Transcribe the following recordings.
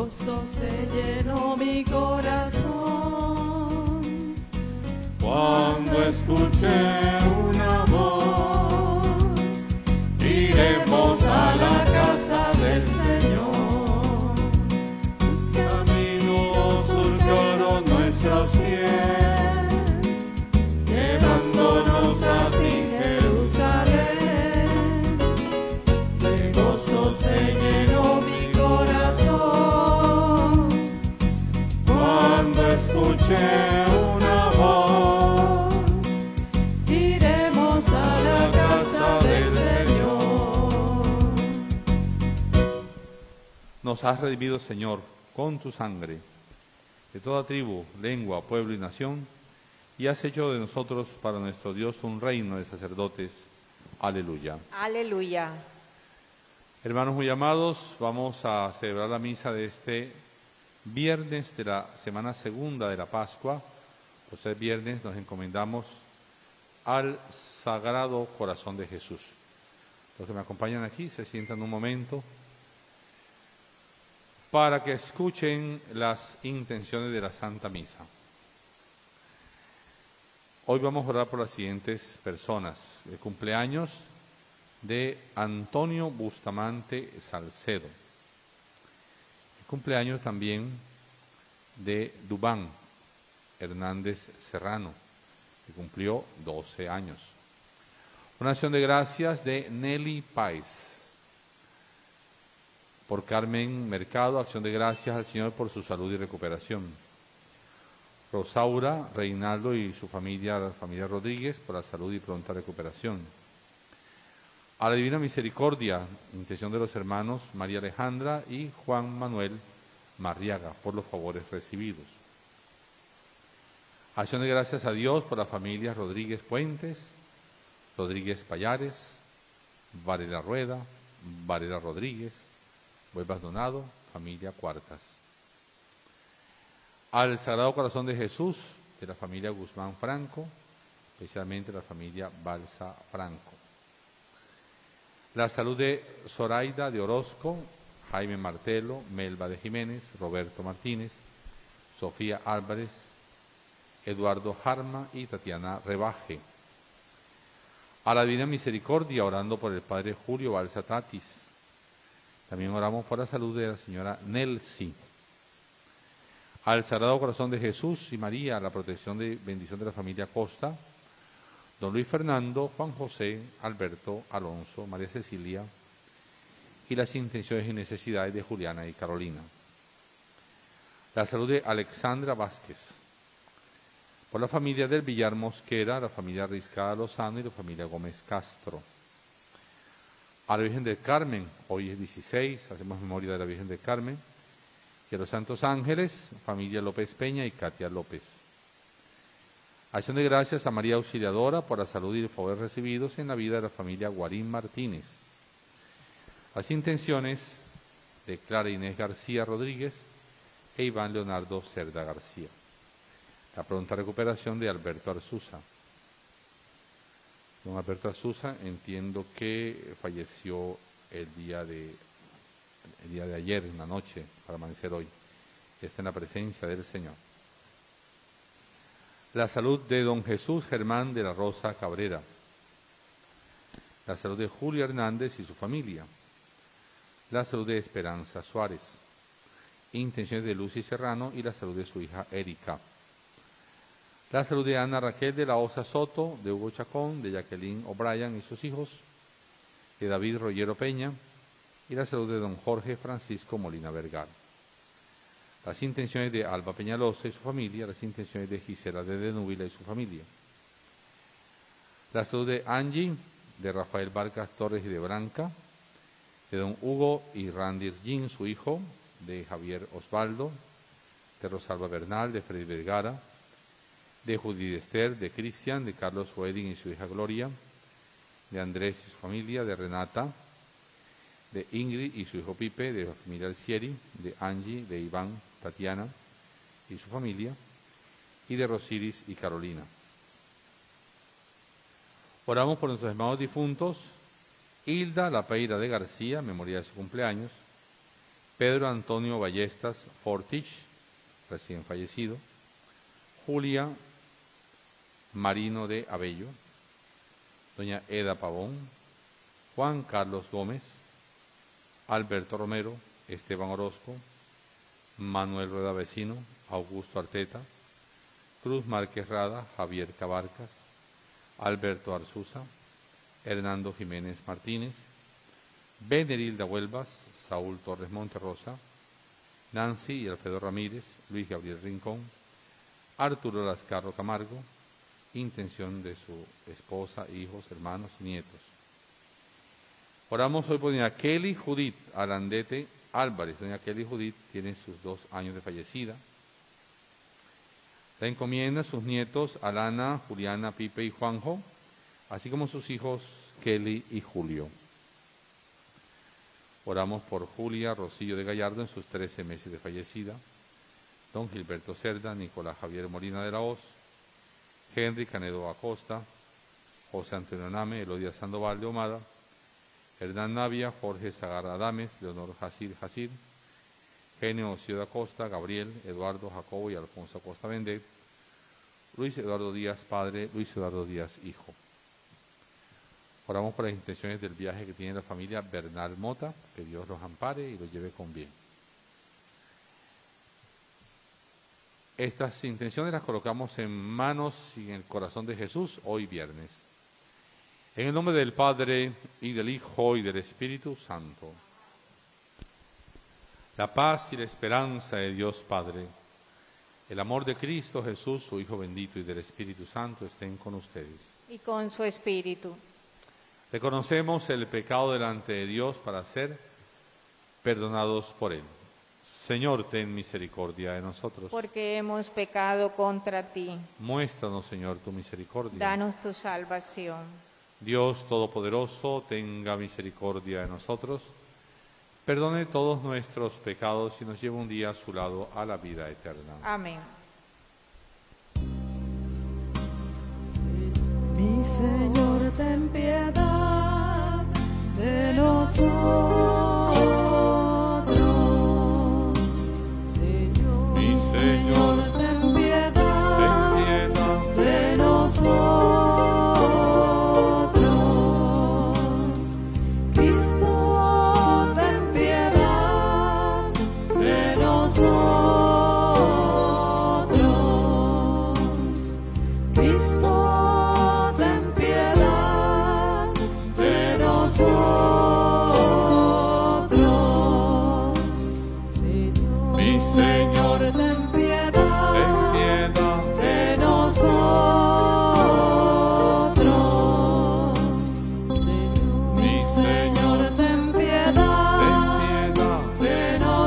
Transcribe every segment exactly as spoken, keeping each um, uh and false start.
gozo se llenó mi corazón Cuando escuché una voz, iremos a la casa del Señor. Tus caminos surcaron nuestros pies, llevándonos a ti, Jerusalén. De gozo se llenó mi corazón cuando escuché una voz, iremos a la casa del Señor. Nos has redimido, Señor, con tu sangre, de toda tribu, lengua, pueblo y nación, y has hecho de nosotros para nuestro Dios un reino de sacerdotes. Aleluya. Aleluya. Hermanos muy amados, vamos a celebrar la misa de este viernes de la semana segunda de la Pascua. Por ser viernes nos encomendamos al Sagrado Corazón de Jesús. Los que me acompañan aquí se sientan un momento para que escuchen las intenciones de la Santa Misa. Hoy vamos a orar por las siguientes personas. El cumpleaños de Antonio Bustamante Salcedo. El cumpleaños también de Dubán Hernández Serrano, que cumplió doce años. Una acción de gracias de Nelly Páez. Por Carmen Mercado, acción de gracias al Señor por su salud y recuperación. Rosaura Reinaldo y su familia, la familia Rodríguez, por la salud y pronta recuperación. A la Divina Misericordia, intención de los hermanos María Alejandra y Juan Manuel Marriaga, por los favores recibidos. Acción de gracias a Dios por las familias Rodríguez Puentes, Rodríguez Payares, Varela Rueda, Varela Rodríguez, Huevas Donado, familia Cuartas. Al Sagrado Corazón de Jesús, de la familia Guzmán Franco, especialmente la familia Balsa Franco. La salud de Zoraida de Orozco, Jaime Martelo, Melba de Jiménez, Roberto Martínez, Sofía Álvarez, Eduardo Jarma y Tatiana Rebaje. A la Divina Misericordia, orando por el Padre Julio Balsa Tatis. También oramos por la salud de la señora Nelsi. Al Sagrado Corazón de Jesús y María, la protección de bendición de la familia Costa, don Luis Fernando, Juan José, Alberto, Alonso, María Cecilia, y las intenciones y necesidades de Juliana y Carolina. La salud de Alexandra Vázquez. Por la familia del Villar Mosquera, la familia Riscada Lozano y la familia Gómez Castro. A la Virgen del Carmen, hoy es dieciséis, hacemos memoria de la Virgen del Carmen, y a los Santos Ángeles, familia López Peña y Katia López. Acción de gracias a María Auxiliadora por la salud y el favor recibidos en la vida de la familia Guarín Martínez. Las intenciones de Clara Inés García Rodríguez e Iván Leonardo Cerda García. La pronta recuperación de Alberto Arzuza. Don Alberto Arzuza, entiendo que falleció el día de, el día de ayer, en la noche, para amanecer hoy. Está en la presencia del Señor. La salud de don Jesús Germán de la Rosa Cabrera. La salud de Julio Hernández y su familia. La salud de Esperanza Suárez. Intenciones de Lucy Serrano y la salud de su hija Erika. La salud de Ana Raquel de la Osa Soto, de Hugo Chacón, de Jacqueline O'Brien y sus hijos, de David Rollero Peña, y la salud de don Jorge Francisco Molina Vergara. Las intenciones de Alba Peñalosa y su familia, las intenciones de Gisela de Denúbila y su familia. La salud de Angie, de Rafael Vargas Torres y de Branca, de don Hugo y Randy Gin, su hijo, de Javier Osvaldo, de Rosalba Bernal, de Freddy Vergara, de Judith Esther, de Cristian, de Carlos Wedding y su hija Gloria, de Andrés y su familia, de Renata, de Ingrid y su hijo Pipe, de la familia Alcieri, de Angie, de Iván, Tatiana y su familia, y de Rosiris y Carolina. Oramos por nuestros hermanos difuntos, Hilda La Peira de García, memoria de su cumpleaños, Pedro Antonio Ballestas Fortich, recién fallecido, Julia Marino de Abello, doña Eda Pavón, Juan Carlos Gómez, Alberto Romero, Esteban Orozco, Manuel Rueda Vecino, Augusto Arteta, Cruz Márquez Rada, Javier Cabarcas, Alberto Arzuza, Hernando Jiménez Martínez, Benerilda Huelvas, Saúl Torres Monterrosa, Nancy y Alfredo Ramírez, Luis Gabriel Rincón, Arturo Lascarro Camargo, intención de su esposa, hijos, hermanos y nietos. Oramos hoy por doña Kelly Judith Arandete Álvarez. Doña Kelly Judith tiene sus dos años de fallecida. La encomienda a sus nietos Alana, Juliana, Pipe y Juanjo, así como sus hijos Kelly y Julio. Oramos por Julia Rosillo de Gallardo en sus trece meses de fallecida, don Gilberto Cerda, Nicolás Javier Molina de la Hoz, Henry Canedo Acosta, José Antonio Name, Elodia Sandoval de Omada, Hernán Navia, Jorge Zagarra Adames, Leonor Jacir Jacir, Genio Ocio Acosta, Gabriel, Eduardo Jacobo y Alfonso Acosta Vendet, Luis Eduardo Díaz padre, Luis Eduardo Díaz hijo. Oramos por las intenciones del viaje que tiene la familia Bernal Mota, que Dios los ampare y los lleve con bien. Estas intenciones las colocamos en manos y en el corazón de Jesús hoy viernes. En el nombre del Padre, y del Hijo, y del Espíritu Santo. La paz y la esperanza de Dios Padre, el amor de Cristo Jesús, su Hijo bendito, y del Espíritu Santo estén con ustedes. Y con su espíritu. Reconocemos el pecado delante de Dios para ser perdonados por Él. Señor, ten misericordia de nosotros. Porque hemos pecado contra ti. Muéstranos, Señor, tu misericordia. Danos tu salvación. Dios Todopoderoso, tenga misericordia de nosotros, perdone todos nuestros pecados y nos lleve un día a su lado a la vida eterna. Amén. Mi Señor, ten piedad de nosotros. Señor, mi Señor, ten piedad, ten piedad de nosotros. Cristo, ten piedad de nosotros. Cristo, ten piedad de nosotros. Señor, mi Señor, ten piedad, ten piedad de nosotros. Señor, mi Señor, ten piedad, ten piedad de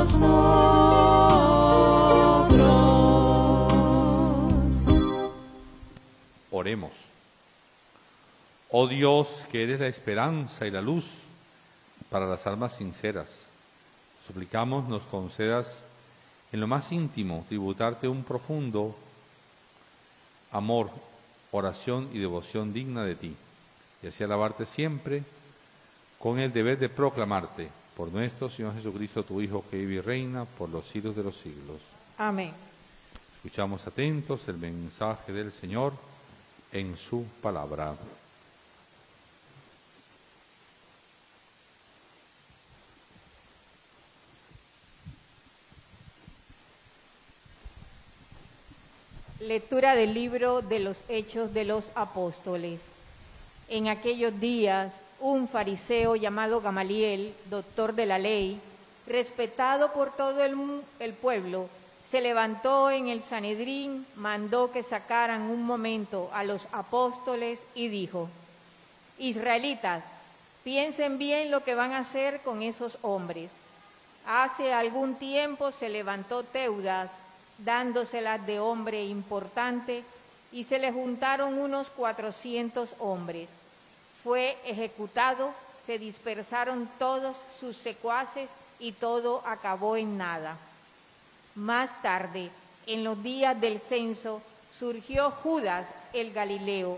nosotros. Oremos. Oh Dios, que eres la esperanza y la luz para las almas sinceras, suplicamos nos concedas en lo más íntimo tributarte un profundo amor, oración y devoción digna de ti, y así alabarte siempre con el deber de proclamarte por nuestro Señor Jesucristo, tu Hijo, que vive y reina por los siglos de los siglos. Amén. Escuchamos atentos el mensaje del Señor en su palabra. Lectura del libro de los Hechos de los Apóstoles. En aquellos días, un fariseo llamado Gamaliel, doctor de la ley, respetado por todo el, el pueblo, se levantó en el Sanedrín, mandó que sacaran un momento a los apóstoles y dijo: Israelitas, piensen bien lo que van a hacer con esos hombres. Hace algún tiempo se levantó Teudas, dándoselas de hombre importante, y se le juntaron unos cuatrocientos hombres. Fue ejecutado, se dispersaron todos sus secuaces y todo acabó en nada. Más tarde, en los días del censo, surgió Judas el Galileo,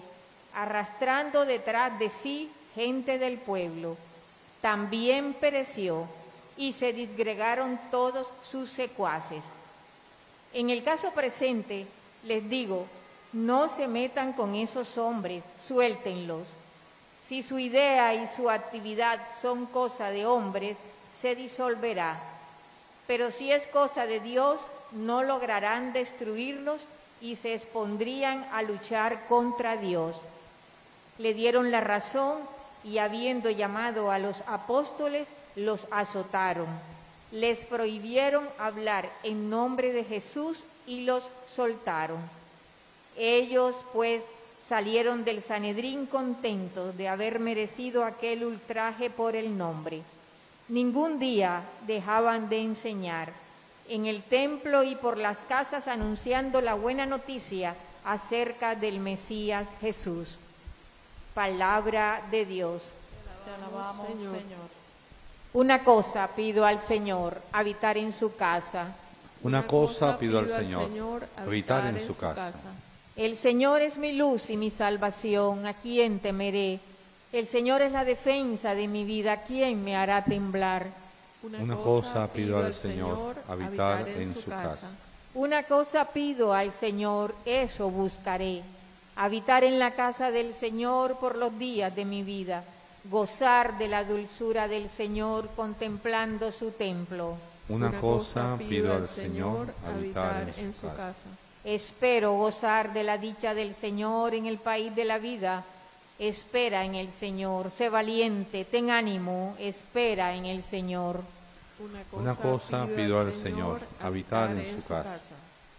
arrastrando detrás de sí gente del pueblo. También pereció, y se disgregaron todos sus secuaces. En el caso presente, les digo, no se metan con esos hombres, suéltenlos. Si su idea y su actividad son cosa de hombres, se disolverá. Pero si es cosa de Dios, no lograrán destruirlos y se expondrían a luchar contra Dios. Le dieron la razón y habiendo llamado a los apóstoles, los azotaron. Les prohibieron hablar en nombre de Jesús y los soltaron. Ellos, pues, salieron del Sanedrín contentos de haber merecido aquel ultraje por el nombre. Ningún día dejaban de enseñar en el templo y por las casas anunciando la buena noticia acerca del Mesías Jesús. Palabra de Dios. Te alabamos, Señor. Señor. Una cosa pido al Señor, habitar en su casa. Una cosa pido al Señor, habitar en su casa. El Señor es mi luz y mi salvación, ¿a quién temeré? El Señor es la defensa de mi vida, ¿quién me hará temblar? Una cosa pido al Señor, habitar en su casa. Una cosa pido al Señor, eso buscaré, habitar en la casa del Señor por los días de mi vida, gozar de la dulzura del Señor contemplando su templo. Una cosa pido al Señor, habitar en su casa. Espero gozar de la dicha del Señor en el país de la vida. Espera en el Señor, sé valiente, ten ánimo, espera en el Señor. Una cosa, Una cosa pido, pido al Señor, habitar en, en su casa. casa.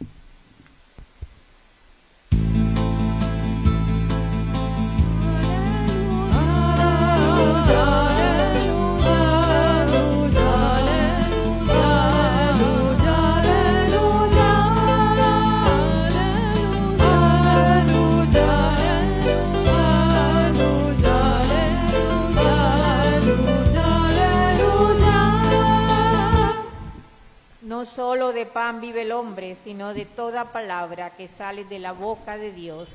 No solo de pan vive el hombre, sino de toda palabra que sale de la boca de Dios.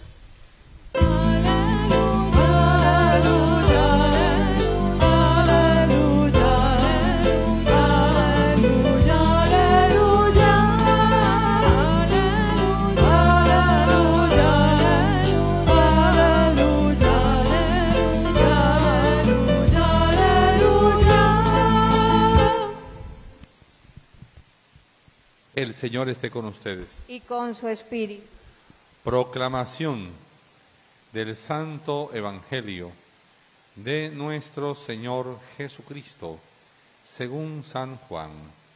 El Señor esté con ustedes. Y con su espíritu. Proclamación del Santo Evangelio de nuestro Señor Jesucristo, según San Juan.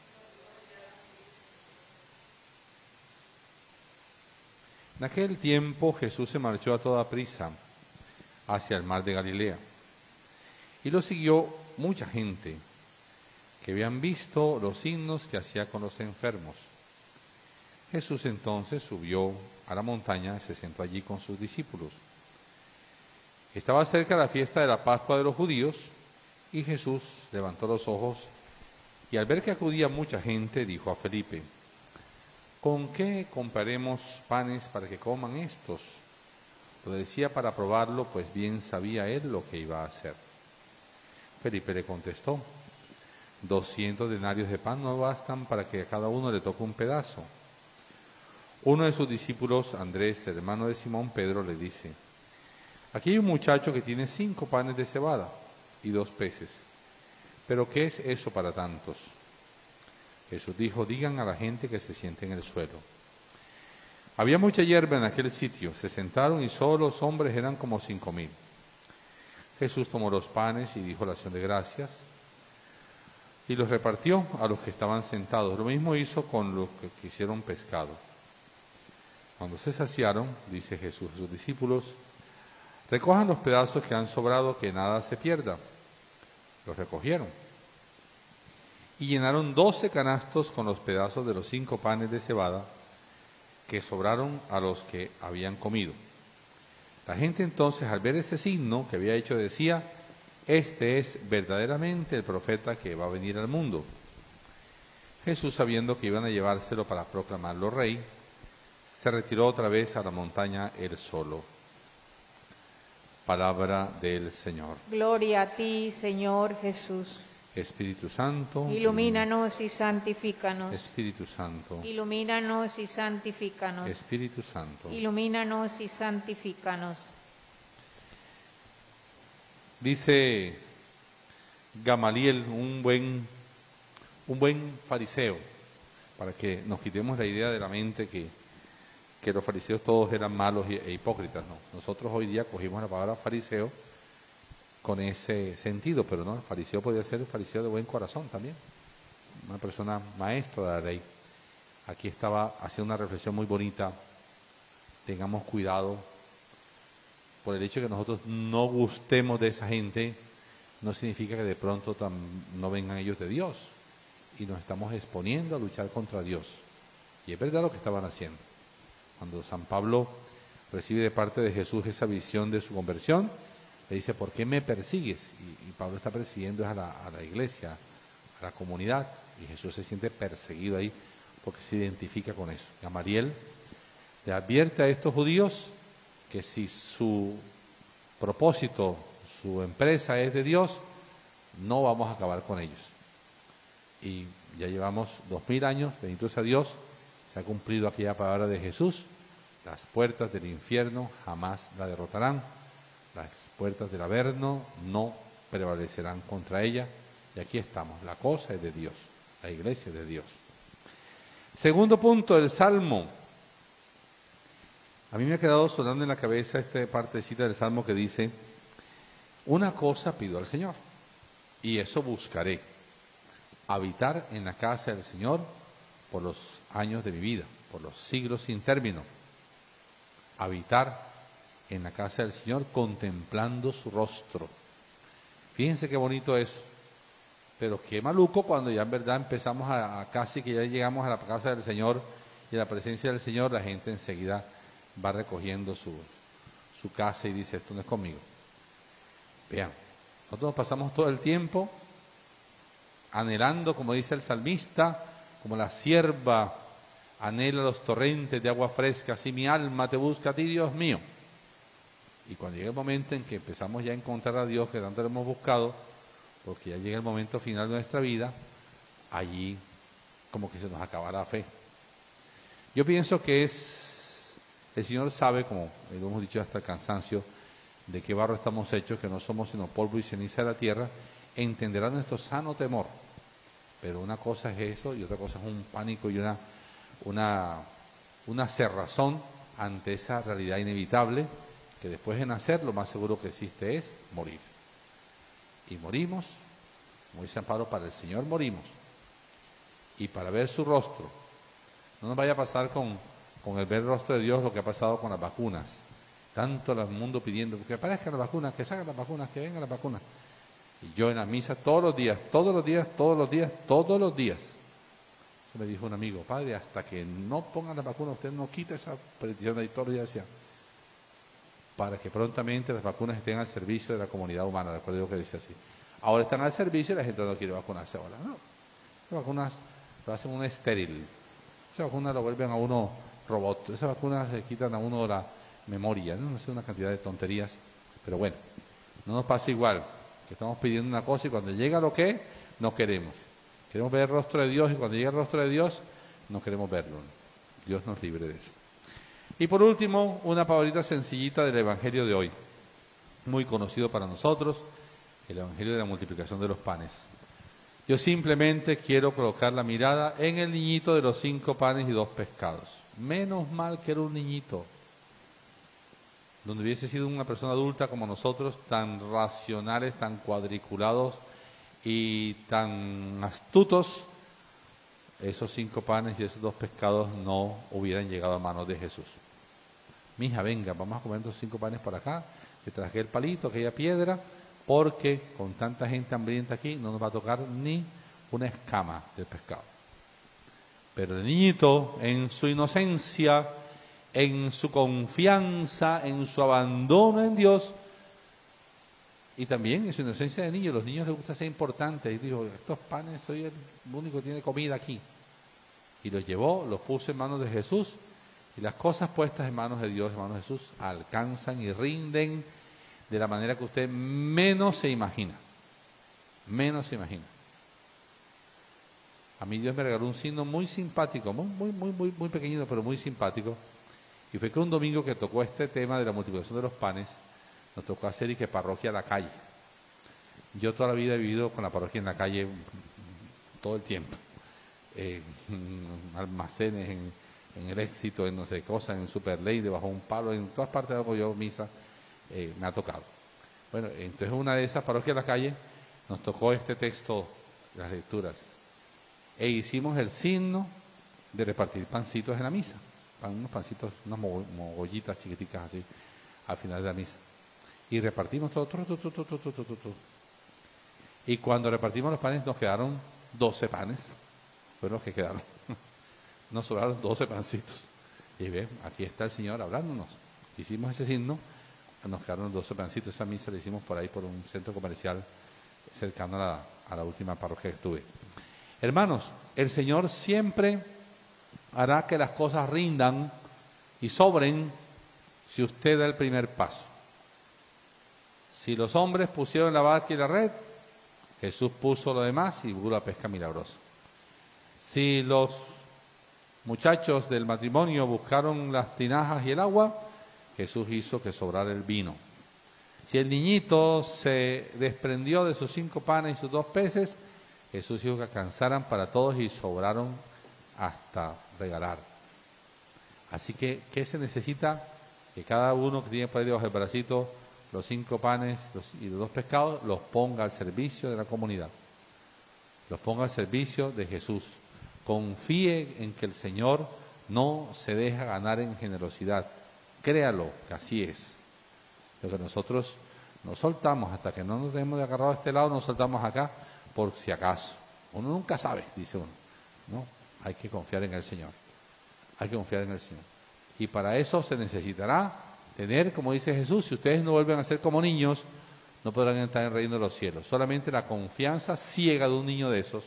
En aquel tiempo Jesús se marchó a toda prisa hacia el mar de Galilea, y lo siguió mucha gente que habían visto los signos que hacía con los enfermos. Jesús entonces subió a la montaña y se sentó allí con sus discípulos. Estaba cerca la fiesta de la Pascua de los judíos, y Jesús levantó los ojos y al ver que acudía mucha gente, dijo a Felipe: ¿con qué compraremos panes para que coman estos? Lo decía para probarlo, pues bien sabía él lo que iba a hacer. Felipe le contestó: doscientos denarios de pan no bastan para que a cada uno le toque un pedazo. Uno de sus discípulos, Andrés, hermano de Simón Pedro, le dice: aquí hay un muchacho que tiene cinco panes de cebada y dos peces, pero ¿qué es eso para tantos? Jesús dijo: digan a la gente que se siente en el suelo. Había mucha hierba en aquel sitio, se sentaron y solo los hombres eran como cinco mil. Jesús tomó los panes y dijo la acción de gracias, y los repartió a los que estaban sentados. Lo mismo hizo con los que quisieron pescado. Cuando se saciaron, dice Jesús a sus discípulos: recojan los pedazos que han sobrado, que nada se pierda. Los recogieron y llenaron doce canastos con los pedazos de los cinco panes de cebada que sobraron a los que habían comido. La gente entonces, al ver ese signo que había hecho, decía: este es verdaderamente el profeta que va a venir al mundo. Jesús, sabiendo que iban a llevárselo para proclamarlo rey, se retiró otra vez a la montaña él solo. Palabra del Señor. Gloria a ti, Señor Jesús. Espíritu Santo, ilumínanos y santifícanos. Espíritu Santo, Ilumínanos y santifícanos. Espíritu Santo. Ilumínanos y santifícanos. Dice Gamaliel, un buen, un buen fariseo, para que nos quitemos la idea de la mente que, que los fariseos todos eran malos e hipócritas. No, nosotros hoy día cogimos la palabra fariseo con ese sentido, pero no, el fariseo podría ser el fariseo de buen corazón también, una persona maestra de la ley. Aquí estaba haciendo una reflexión muy bonita: tengamos cuidado, por el hecho de que nosotros no gustemos de esa gente, no significa que de pronto tam, no vengan ellos de Dios, y nos estamos exponiendo a luchar contra Dios. Y es verdad lo que estaban haciendo. Cuando San Pablo recibe de parte de Jesús esa visión de su conversión, le dice: ¿por qué me persigues? Y, y Pablo está persiguiendo a la, a la iglesia, a la comunidad, y Jesús se siente perseguido ahí porque se identifica con eso. Gamaliel le advierte a estos judíos que si su propósito, su empresa es de Dios, no vamos a acabar con ellos. Y ya llevamos dos mil años, bendito sea Dios, se ha cumplido aquella palabra de Jesús: las puertas del infierno jamás la derrotarán, las puertas del Averno no prevalecerán contra ella, y aquí estamos, la cosa es de Dios, la iglesia es de Dios. Segundo punto, el Salmo. A mí me ha quedado sonando en la cabeza esta partecita del Salmo que dice: una cosa pido al Señor, y eso buscaré, habitar en la casa del Señor por los años de mi vida, por los siglos sin término. Habitar en la casa del Señor contemplando su rostro. Fíjense qué bonito es, pero qué maluco cuando ya en verdad empezamos a, a casi que ya llegamos a la casa del Señor y a la presencia del Señor, la gente enseguida va recogiendo su, su casa y dice: esto no es conmigo. Vean, nosotros nos pasamos todo el tiempo anhelando, como dice el salmista, como la sierva anhela los torrentes de agua fresca, así mi alma te busca a ti, Dios mío. Y cuando llega el momento en que empezamos ya a encontrar a Dios, que tanto lo hemos buscado, porque ya llega el momento final de nuestra vida, allí como que se nos acaba la fe. Yo pienso que es, el Señor sabe, como lo hemos dicho hasta el cansancio, de qué barro estamos hechos, que no somos sino polvo y ceniza de la tierra, entenderá nuestro sano temor. Pero una cosa es eso y otra cosa es un pánico y una, una, una cerrazón ante esa realidad inevitable, que después de nacer lo más seguro que existe es morir. Y morimos, como dice San Pablo, para el Señor morimos. Y para ver su rostro. No nos vaya a pasar con, con el ver el rostro de Dios lo que ha pasado con las vacunas. Tanto el mundo pidiendo que aparezcan las vacunas, que salgan las vacunas, que vengan las vacunas. Y yo en la misa todos los días, todos los días, todos los días, todos los días. Eso me dijo un amigo: padre, hasta que no pongan las vacunas, usted no quita esa petición de todos los días, decía, para que prontamente las vacunas estén al servicio de la comunidad humana. Recuerdo yo que dice así. Ahora están al servicio y la gente no quiere vacunarse ahora. No, esas vacunas lo hacen un estéril. Esas vacunas lo vuelven a uno robot. Esas vacunas le quitan a uno la memoria. No, no sé, una cantidad de tonterías. Pero bueno, no nos pasa igual, que estamos pidiendo una cosa y cuando llega lo que no queremos. Queremos ver el rostro de Dios y cuando llega el rostro de Dios no queremos verlo. Dios nos libre de eso. Y por último, una palabrita sencillita del Evangelio de hoy, muy conocido para nosotros, el Evangelio de la multiplicación de los panes. Yo simplemente quiero colocar la mirada en el niñito de los cinco panes y dos pescados. Menos mal que era un niñito, donde hubiese sido una persona adulta como nosotros, tan racionales, tan cuadriculados y tan astutos, esos cinco panes y esos dos pescados no hubieran llegado a manos de Jesús. Mija, venga, vamos a comer estos cinco panes por acá, te traje el palito, aquella piedra, porque con tanta gente hambrienta aquí no nos va a tocar ni una escama del pescado. Pero el niñito, en su inocencia, en su confianza, en su abandono en Dios, y también en su inocencia de niño, los niños les gusta ser importantes, y dijo: estos panes, soy el único que tiene comida aquí. Y los llevó, los puso en manos de Jesús, y las cosas puestas en manos de Dios, en manos de Jesús, alcanzan y rinden de la manera que usted menos se imagina. Menos se imagina. a mí Dios me regaló un signo muy simpático, muy, muy, muy, muy, muy pequeñito, pero muy simpático. Y fue que un domingo que tocó este tema de la multiplicación de los panes, nos tocó hacer y que parroquia a la calle. Yo toda la vida he vivido con la parroquia en la calle todo el tiempo. Eh, almacenes, en, en el Éxito, en no sé qué cosa, en Superley, debajo de un palo, en todas partes hago yo misa, eh, me ha tocado. Bueno, entonces una de esas parroquias de la calle nos tocó este texto, las lecturas, e hicimos el signo de repartir pancitos en la misa, unos pancitos, unas mogollitas chiquiticas así, al final de la misa. Y repartimos todo, todo, todo, todo, todo, todo, todo. Y cuando repartimos los panes nos quedaron doce panes, fueron los que quedaron. Nos sobraron doce pancitos. Y ven, aquí está el Señor hablándonos. Hicimos ese signo, nos quedaron doce pancitos. Esa misa la hicimos por ahí, por un centro comercial cercano a la, a la última parroquia que estuve. Hermanos, el Señor siempre hará que las cosas rindan y sobren si usted da el primer paso. Si los hombres pusieron la barca y la red, Jesús puso lo demás y hubo la pesca milagrosa. Si los muchachos del matrimonio buscaron las tinajas y el agua, Jesús hizo que sobrara el vino. Si el niñito se desprendió de sus cinco panes y sus dos peces, Jesús hizo que alcanzaran para todos y sobraron hasta regalar. Así que, ¿qué se necesita? Que cada uno que tiene por ahí debajo del bracito los cinco panes los, y los dos pescados, los ponga al servicio de la comunidad. Los ponga al servicio de Jesús. Confíe en que el Señor no se deja ganar en generosidad. Créalo que así es. Lo que nosotros nos soltamos hasta que no nos demos de agarrado a este lado, nos soltamos acá por si acaso. Uno nunca sabe, dice uno. No, hay que confiar en el Señor. Hay que confiar en el Señor. Y para eso se necesitará tener, como dice Jesús, si ustedes no vuelven a ser como niños, no podrán entrar en el reino de los cielos. Solamente la confianza ciega de un niño de esos,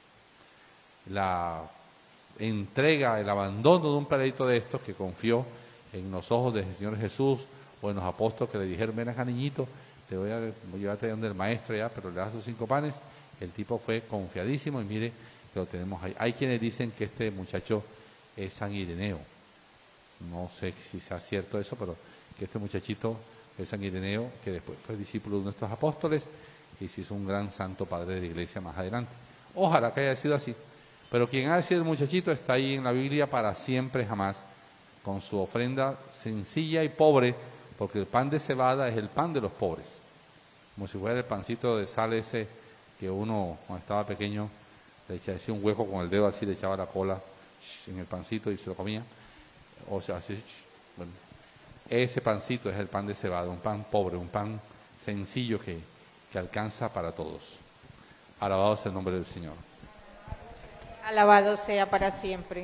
la entrega, el abandono de un peladito de estos que confió en los ojos del Señor Jesús o en los apóstoles que le dijeron, ven acá niñito, te voy a, voy a llevarte donde el maestro ya, pero le das tus cinco panes. El tipo fue confiadísimo y mire que lo tenemos ahí. Hay quienes dicen que este muchacho es San Ireneo. No sé si sea cierto eso, pero que este muchachito es San Ireneo, que después fue discípulo de nuestros apóstoles y se hizo un gran santo padre de la iglesia más adelante. Ojalá que haya sido así. Pero quien haya sido el muchachito está ahí en la Biblia para siempre jamás, con su ofrenda sencilla y pobre, porque el pan de cebada es el pan de los pobres. Como si fuera el pancito de sal ese que uno, cuando estaba pequeño, le echaba así un hueco con el dedo, así le echaba la cola en el pancito y se lo comía. O sea, así, bueno, ese pancito es el pan de cebada, un pan pobre, un pan sencillo que, que alcanza para todos. Alabado sea el nombre del Señor. Alabado sea para siempre.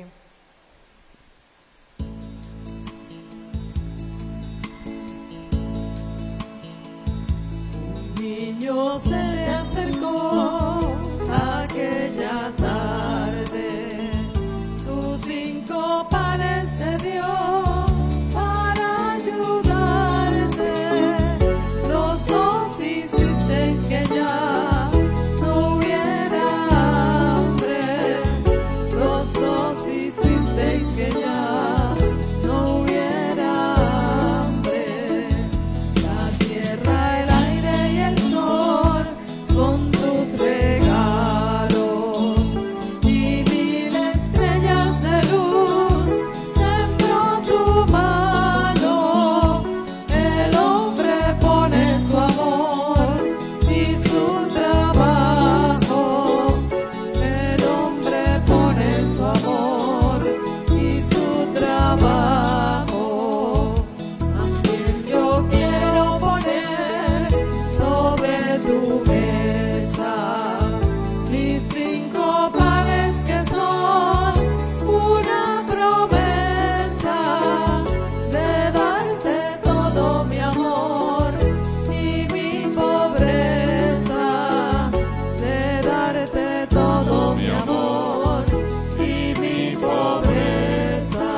Un niño se le acercó aquella tarde, sus cinco panes te dio para ayudarte. Los dos hicisteis que ya no hubiera hambre. Los dos hicisteis que ya no hubiera hambre. La tierra, el aire y el sol son tus regalos, y mil estrellas de luz sembró tu mano. El hombre pone su amor y su trabajo. El hombre pone su amor y su trabajo. También yo quiero poner sobre tu mesa mis cinco panes que son una promesa de darte todo mi amor y mi pobreza, de darte todo mi amor y mi pobreza.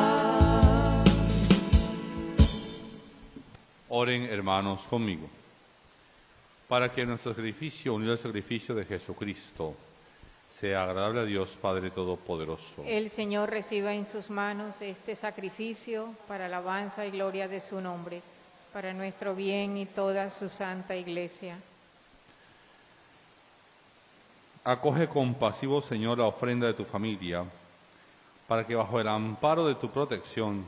Oren, hermanos, conmigo, para que nuestro sacrificio, unido al sacrificio de Jesucristo, sea agradable a Dios Padre Todopoderoso. El Señor reciba en sus manos este sacrificio para alabanza y gloria de su nombre, para nuestro bien y toda su santa Iglesia. Acoge compasivo, Señor, la ofrenda de tu familia, para que bajo el amparo de tu protección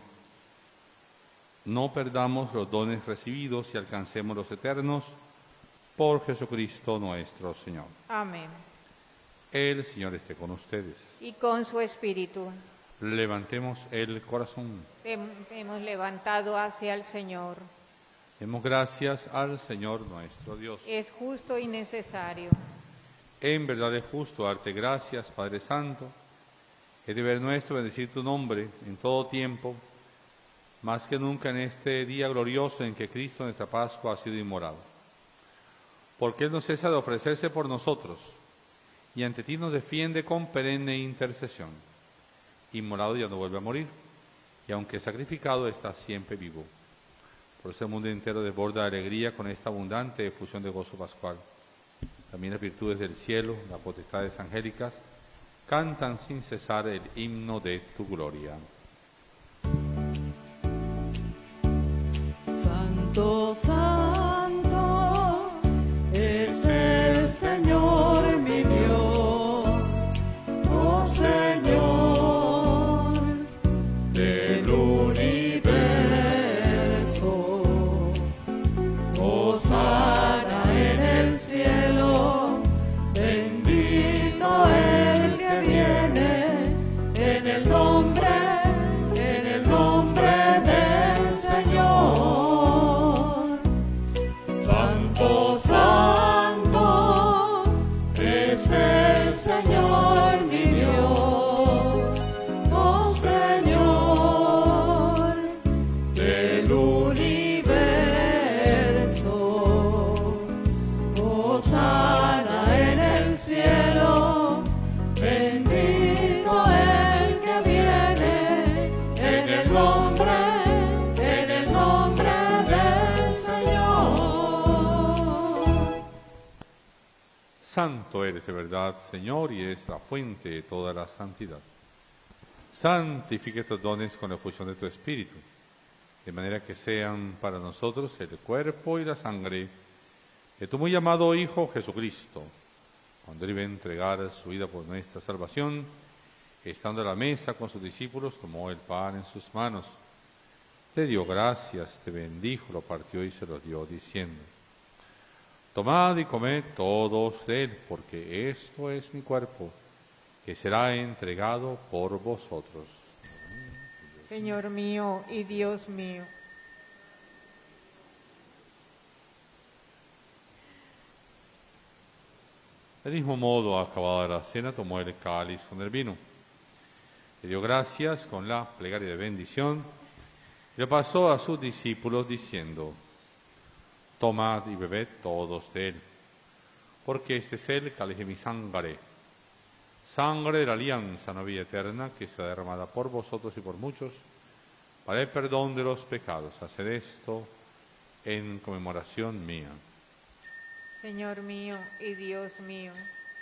no perdamos los dones recibidos y alcancemos los eternos, por Jesucristo nuestro Señor. Amén. El Señor esté con ustedes. Y con su espíritu. Levantemos el corazón. Hem- Hemos levantado hacia el Señor. Demos gracias al Señor nuestro Dios. Es justo y necesario. En verdad es justo darte gracias, Padre Santo. Es deber nuestro bendecir tu nombre en todo tiempo, más que nunca en este día glorioso en que Cristo, nuestra Pascua, ha sido inmolado. Porque Él no cesa de ofrecerse por nosotros, y ante ti nos defiende con perenne intercesión. Inmolado ya no vuelve a morir, y aunque sacrificado está siempre vivo. Por eso el mundo entero desborda de alegría con esta abundante efusión de gozo pascual. También las virtudes del cielo, las potestades angélicas, cantan sin cesar el himno de tu gloria. Santo, santo, es el Señor mi Dios, oh Señor del universo. Hosana en el cielo, bendito el que viene en el nombre, en el nombre del Señor. Santo, santo, es el Señor mi Dios, oh Señor del universo. Hosana en el cielo, bendito el que viene en el nombre, en el nombre del Señor. Santo eres de verdad, Señor, y eres la fuente de toda la santidad. Santifica estos dones con la efusión de tu Espíritu, de manera que sean para nosotros el cuerpo y la sangre de tu muy amado Hijo Jesucristo, cuando Él iba a entregar su vida por nuestra salvación, estando a la mesa con sus discípulos, tomó el pan en sus manos, te dio gracias, te bendijo, lo partió y se lo dio, diciendo: tomad y comed todos de él, porque esto es mi cuerpo, que será entregado por vosotros. Señor mío y Dios mío. Del mismo modo, acabada la cena, tomó el cáliz con el vino. Le dio gracias con la plegaria de bendición y lo pasó a sus discípulos diciendo: tomad y bebed todos de él, porque este es el cáliz de mi sangre, sangre de la alianza nueva eterna, que será derramada por vosotros y por muchos para el perdón de los pecados. Haced esto en conmemoración mía. Señor mío y Dios mío.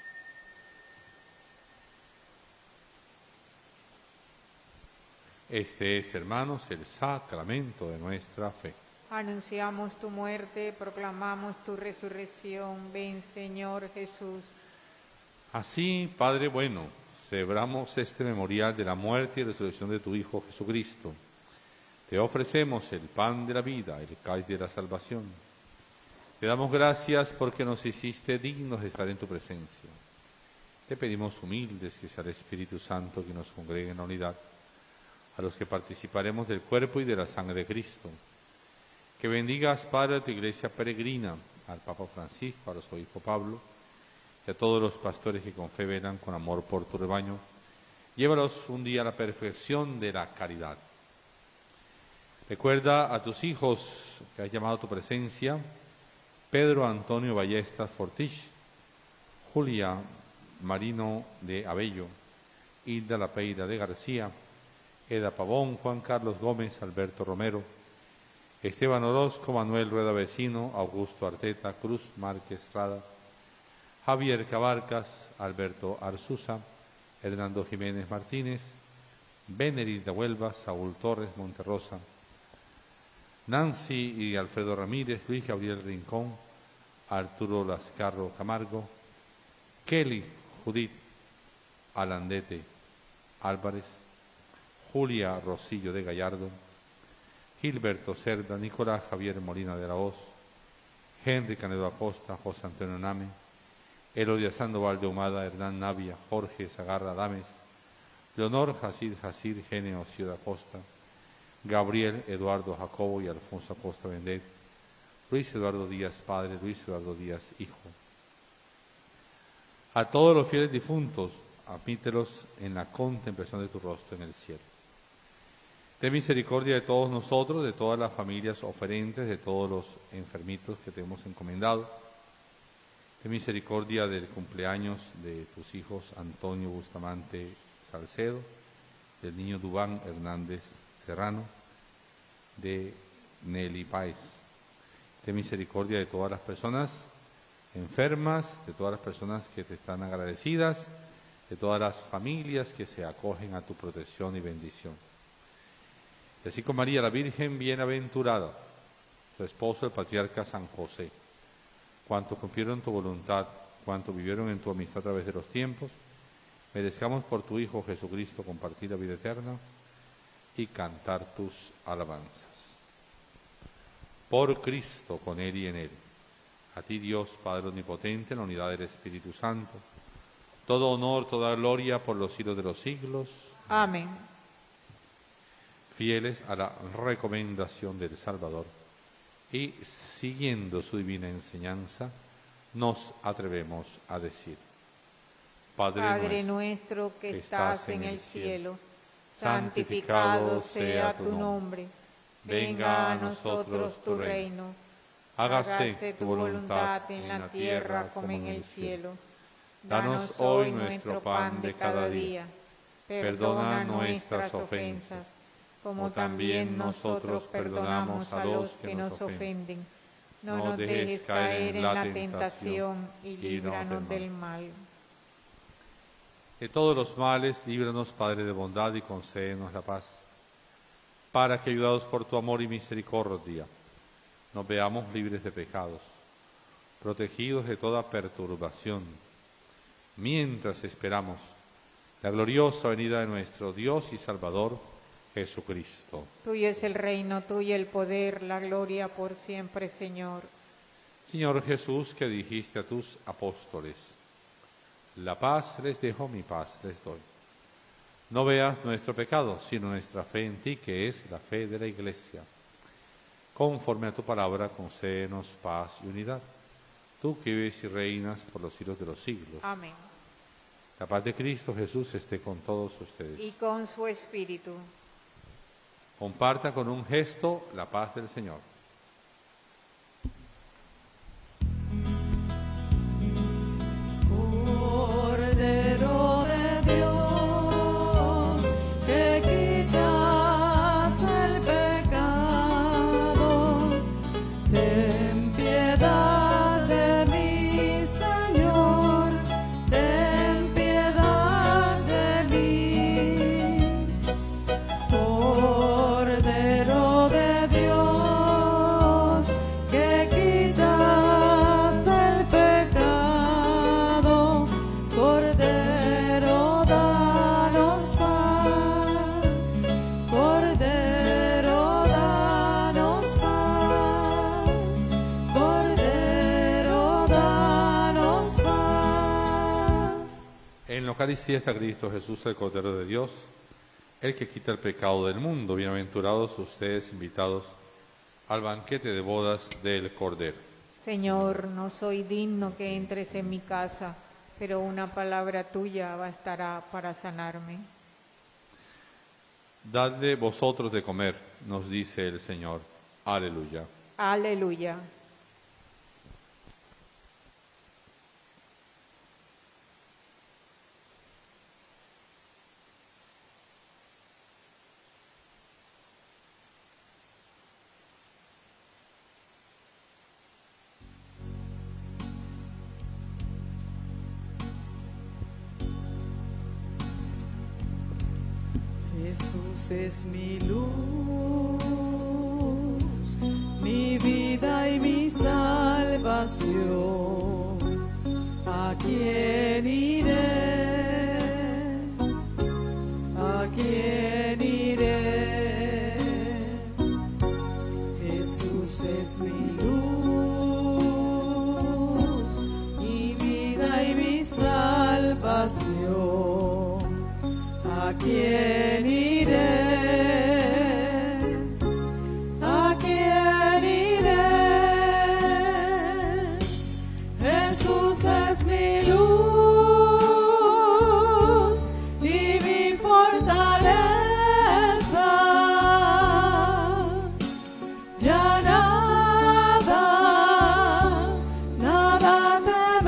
Este es, hermanos, el sacramento de nuestra fe. Anunciamos tu muerte, proclamamos tu resurrección. Ven, Señor Jesús. Así, Padre bueno, celebramos este memorial de la muerte y resurrección de tu Hijo Jesucristo. Te ofrecemos el pan de la vida, el cáliz de la salvación. Te damos gracias porque nos hiciste dignos de estar en tu presencia. Te pedimos humildes que sea el Espíritu Santo que nos congregue en la unidad, a los que participaremos del cuerpo y de la sangre de Cristo. Que bendigas, Padre, a tu iglesia peregrina, al Papa Francisco, al arzobispo Pablo, y a todos los pastores que con fe velan con amor por tu rebaño. Llévalos un día a la perfección de la caridad. Recuerda a tus hijos que has llamado a tu presencia: Pedro Antonio Ballestas Fortich, Julia Marino de Abello, Hilda Lapeira de García, Eda Pavón, Juan Carlos Gómez, Alberto Romero, Esteban Orozco, Manuel Rueda Vecino, Augusto Arteta, Cruz Márquez Rada, Javier Cabarcas, Alberto Arzuza, Hernando Jiménez Martínez, Benedita Huelva, Saúl Torres Monterrosa, Nancy y Alfredo Ramírez, Luis Gabriel Rincón, Arturo Lascarro Camargo, Kelly Judith Alandete Álvarez, Julia Rosillo de Gallardo, Gilberto Cerda, Nicolás Javier Molina de la Hoz, Henry Canedo Acosta, José Antonio Name, Elodia Sandoval de Humada, Hernán Navia, Jorge Zagarra Dames, Leonor Jacir Jacir, Genio Ciudad Acosta, Gabriel Eduardo Jacobo y Alfonso Acosta Vendet, Luis Eduardo Díaz Padre, Luis Eduardo Díaz Hijo. A todos los fieles difuntos, admítelos en la contemplación de tu rostro en el cielo. Ten misericordia de todos nosotros, de todas las familias oferentes, de todos los enfermitos que te hemos encomendado. Ten misericordia del cumpleaños de tus hijos Antonio Bustamante Salcedo, del niño Dubán Hernández Serrano, de Nelly Páez. Ten misericordia de todas las personas enfermas, de todas las personas que te están agradecidas, de todas las familias que se acogen a tu protección y bendición. Y así con María la Virgen bienaventurada, su esposo el patriarca San José, cuanto cumplieron tu voluntad, cuanto vivieron en tu amistad a través de los tiempos, merezcamos por tu Hijo Jesucristo compartir la vida eterna y cantar tus alabanzas. Por Cristo, con Él y en Él, a ti Dios Padre Omnipotente, en la unidad del Espíritu Santo, todo honor, toda gloria por los siglos de los siglos. Amén. Fieles a la recomendación del Salvador y siguiendo su divina enseñanza, nos atrevemos a decir: Padre, Padre nuestro que estás en el cielo, santificado sea tu nombre. Venga a nosotros tu reino. Hágase tu voluntad en la tierra como en el cielo. Danos hoy nuestro pan de cada día. Perdona nuestras ofensas, como también nosotros perdonamos a los que nos ofenden. No nos dejes caer en la tentación y líbranos del mal. De todos los males, líbranos, Padre de bondad, y concédenos la paz, para que, ayudados por tu amor y misericordia, nos veamos libres de pecados, protegidos de toda perturbación, mientras esperamos la gloriosa venida de nuestro Dios y Salvador, Jesucristo. Tuyo es el reino, tuyo el poder, la gloria por siempre, Señor. Señor Jesús, que dijiste a tus apóstoles: la paz les dejo, mi paz les doy. No veas nuestro pecado, sino nuestra fe en ti, que es la fe de la Iglesia. Conforme a tu palabra, concédenos paz y unidad. Tú que vives y reinas por los siglos de los siglos. Amén. La paz de Cristo Jesús esté con todos ustedes. Y con su Espíritu. Comparta con un gesto la paz del Señor. Cordero de Dios, que quitas el pecado, ten piedad de mí, Señor, ten piedad de mí. Cordero de Dios, que quitas el pecado, Cordero, danos paz, Cordero, danos paz, Cordero, danos paz. En la Eucaristía está Cristo Jesús, el Cordero de Dios, el que quita el pecado del mundo. Bienaventurados ustedes, invitados al banquete de bodas del Cordero. Señor, no soy digno que entres en mi casa, pero una palabra tuya bastará para sanarme. Dadle vosotros de comer, nos dice el Señor. Aleluya. Aleluya. Jesús es mi luz, mi vida y mi salvación. ¿A quién iré? ¿A quién iré? Jesús es mi luz, mi vida y mi salvación. ¿A quién iré? ¿A quién iré? Jesús es mi luz y mi fortaleza. Ya nada, nada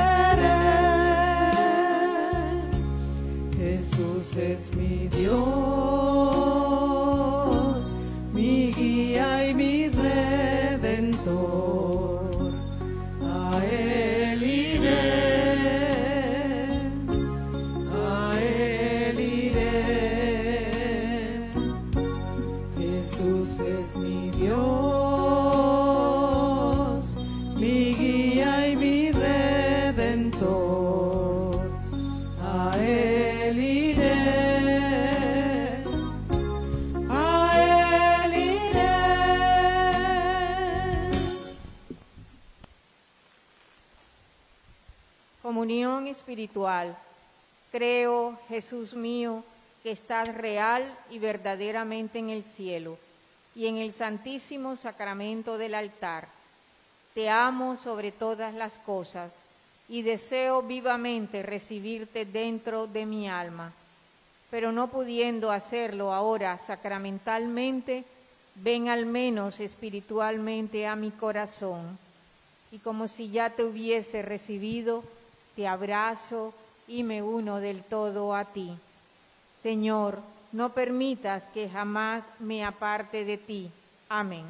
temeré. Jesús es mi Dios, mi guía y mi redentor. A Él iré, a Él iré. Jesús es mi Dios, mi guía y mi redentor. A Él iré, a Él iré. Comunión espiritual. Creo, Jesús mío, que estás real y verdaderamente en el cielo y en el santísimo sacramento del altar. Te amo sobre todas las cosas y deseo vivamente recibirte dentro de mi alma. Pero no pudiendo hacerlo ahora sacramentalmente, ven al menos espiritualmente a mi corazón. Y como si ya te hubiese recibido, te abrazo y me uno del todo a ti. Señor, no permitas que jamás me aparte de ti. Amén.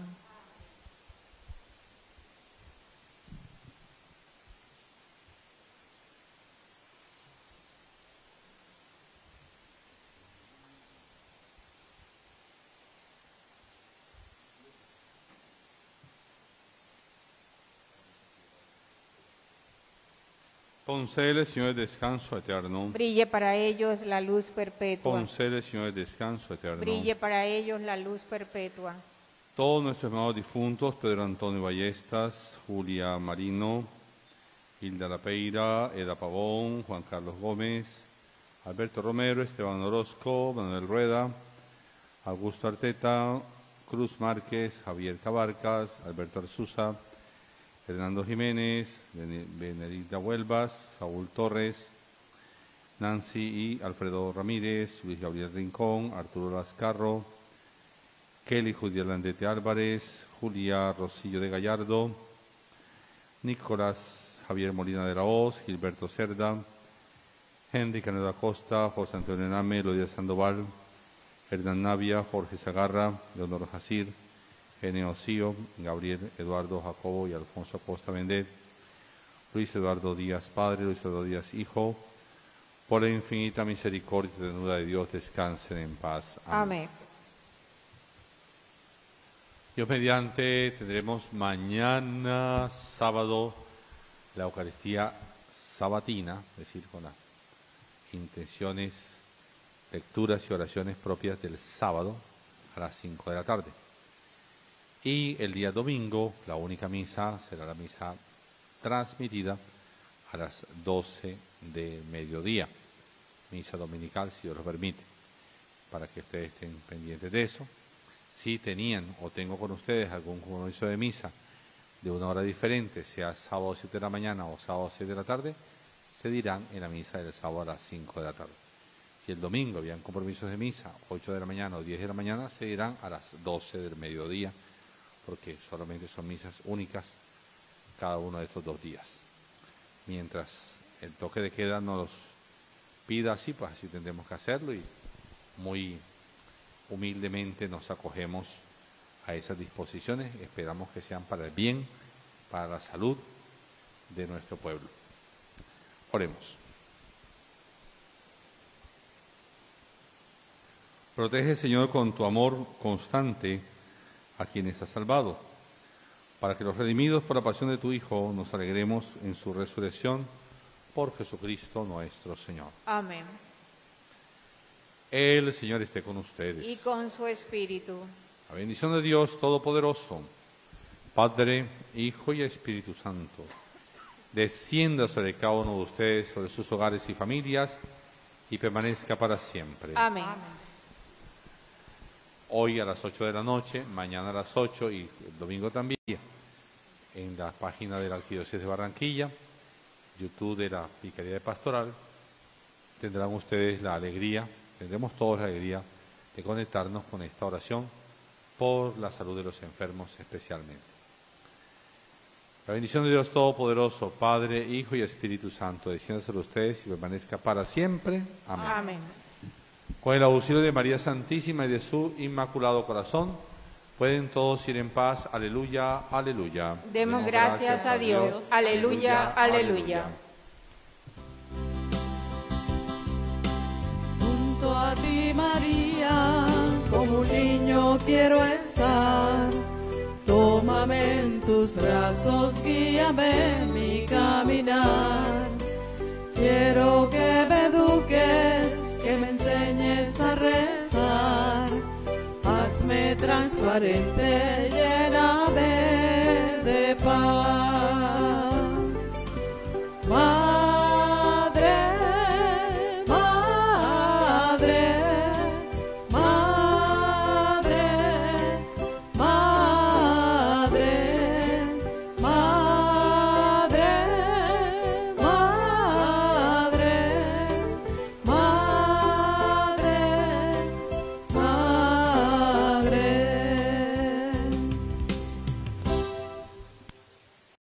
Concédele, Señor, descanso eterno. Brille para ellos la luz perpetua. Concédele, Señor, descanso eterno. Brille para ellos la luz perpetua. Todos nuestros hermanos difuntos, Pedro Antonio Ballestas, Julia Marino, Hilda Lapeira, Eda Pavón, Juan Carlos Gómez, Alberto Romero, Esteban Orozco, Manuel Rueda, Augusto Arteta, Cruz Márquez, Javier Cabarcas, Alberto Arzuza, Fernando Jiménez, Benedicta Huelvas, Saúl Torres, Nancy y Alfredo Ramírez, Luis Gabriel Rincón, Arturo Lascarro, Kelly Judia Landete Álvarez, Julia Rosillo de Gallardo, Nicolás Javier Molina de la Hoz, Gilberto Cerda, Henry Canedo Acosta, José Antonio Name, Lodia Sandoval, Hernán Navia, Jorge Zagarra, Leonor Jacir, Geneo Cío, Gabriel Eduardo Jacobo y Alfonso Acosta Vendet, Luis Eduardo Díaz Padre, Luis Eduardo Díaz Hijo, por la infinita misericordia y ternura de Dios, descansen en paz. Amén. Amén. Dios mediante, tendremos mañana sábado la Eucaristía sabatina, es decir, con las intenciones, lecturas y oraciones propias del sábado a las cinco de la tarde. Y el día domingo, la única misa será la misa transmitida a las doce de mediodía. Misa dominical, si Dios lo permite, para que ustedes estén pendientes de eso. Si tenían o tengo con ustedes algún compromiso de misa de una hora diferente, sea sábado siete de la mañana o sábado siete de la tarde, se dirán en la misa del sábado a las cinco de la tarde. Si el domingo habían compromisos de misa, ocho de la mañana o diez de la mañana, se dirán a las doce del mediodía, porque solamente son misas únicas cada uno de estos dos días. Mientras el toque de queda nos pida así, pues así tendremos que hacerlo y muy humildemente nos acogemos a esas disposiciones. Esperamos que sean para el bien, para la salud de nuestro pueblo. Oremos. Protege, Señor, con tu amor constante a quienes has salvado, para que los redimidos por la pasión de tu Hijo nos alegremos en su resurrección por Jesucristo nuestro Señor. Amén. El Señor esté con ustedes. Y con su espíritu. La bendición de Dios Todopoderoso, Padre, Hijo y Espíritu Santo, descienda sobre cada uno de ustedes, sobre sus hogares y familias, y permanezca para siempre. Amén. Hoy a las ocho de la noche, mañana a las ocho y el domingo también, en la página de la Arquidiócesis de Barranquilla, YouTube de la Vicaría de Pastoral, tendrán ustedes la alegría, tendremos todos la alegría de conectarnos con esta oración por la salud de los enfermos especialmente. La bendición de Dios Todopoderoso, Padre, Hijo y Espíritu Santo, descienda sobre ustedes y permanezca para siempre. Amén. Amén. Con el auxilio de María Santísima y de su Inmaculado Corazón, pueden todos ir en paz. Aleluya, aleluya. Demos gracias a Dios. Aleluya, aleluya. Junto a ti, María, como un niño quiero estar. Tómame en tus brazos, guíame en mi caminar. Quiero que me eduques, que me enseñes a rezar. Hazme transparente, lléname de paz.